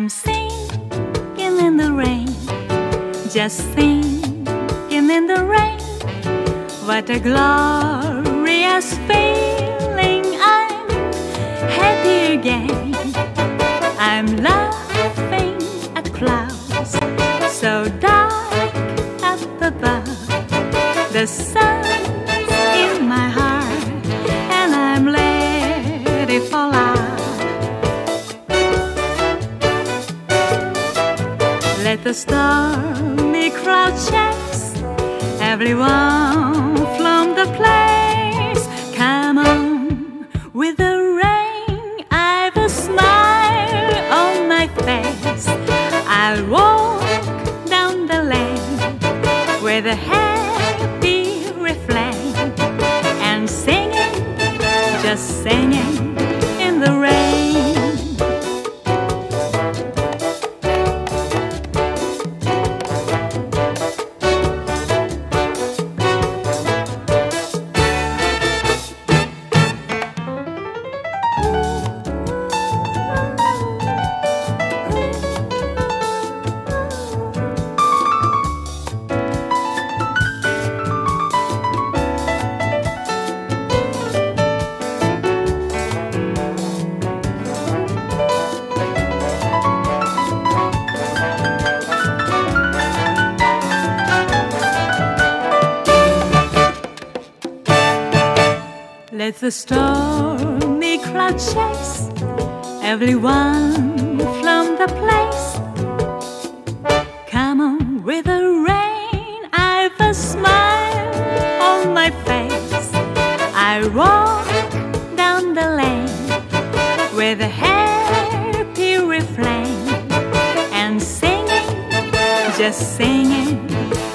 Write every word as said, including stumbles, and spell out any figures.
I'm singing in the rain, just singing in the rain. What a glorious feeling, I'm happy again. I'm laughing at clouds so dark up above. The sun's in my heart and I'm ready for love. Let the stormy crowd chase everyone from the place. Come on with the rain, I've a smile on my face. I'll walk down the lane with a happy refrain and singing, just singing in the rain. Let the stormy crowd chase everyone from the place. Come on with the rain, I've a smile on my face. I walk down the lane with a happy refrain and singing, just singing